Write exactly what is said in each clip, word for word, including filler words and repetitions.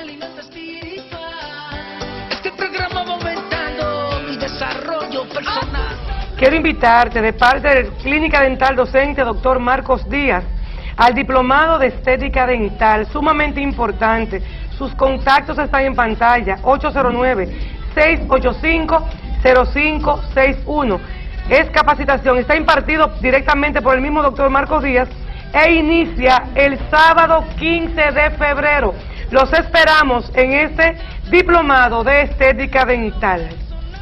alimento espiritual. Este programa va aumentando mi desarrollo personal. Quiero invitarte de parte de Clínica Dental Docente Doctor Marcos Díaz al diplomado de estética dental, sumamente importante. Sus contactos están en pantalla, ocho cero nueve, seis ocho cinco, cero cinco seis uno. Es capacitación, está impartido directamente por el mismo doctor Marcos Díaz e inicia el sábado quince de febrero. Los esperamos en este diplomado de estética dental.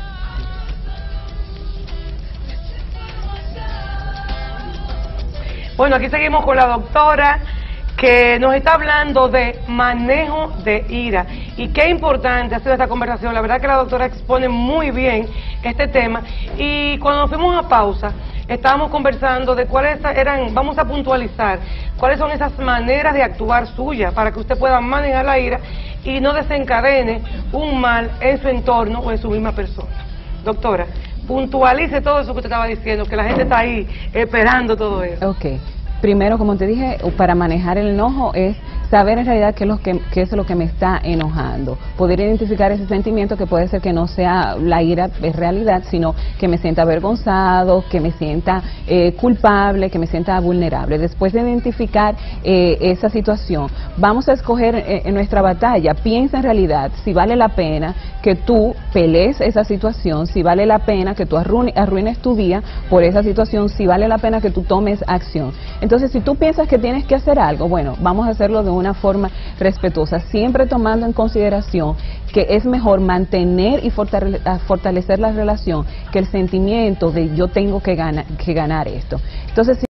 Bueno, aquí seguimos con la doctora que nos está hablando de manejo de ira. Y qué importante ha sido esta conversación. La verdad que la doctora expone muy bien este tema. Y cuando nos fuimos a pausa, estábamos conversando de cuáles eran, vamos a puntualizar, cuáles son esas maneras de actuar suyas para que usted pueda manejar la ira y no desencadene un mal en su entorno o en su misma persona. Doctora, puntualice todo eso que usted estaba diciendo, que la gente está ahí esperando todo eso. Ok. Primero, como te dije, para manejar el enojo es saber en realidad qué es, lo que, qué es lo que me está enojando. Poder identificar ese sentimiento que puede ser que no sea la ira en realidad, sino que me sienta avergonzado, que me sienta eh, culpable, que me sienta vulnerable. Después de identificar eh, esa situación, vamos a escoger eh, en nuestra batalla. Piensa en realidad si vale la pena que tú pelees esa situación, si vale la pena que tú arruines, arruines tu día por esa situación, si vale la pena que tú tomes acción. Entonces, si tú piensas que tienes que hacer algo, bueno, vamos a hacerlo de una forma respetuosa, siempre tomando en consideración que es mejor mantener y fortale fortalecer la relación que el sentimiento de yo tengo que ganar, que ganar esto. Entonces,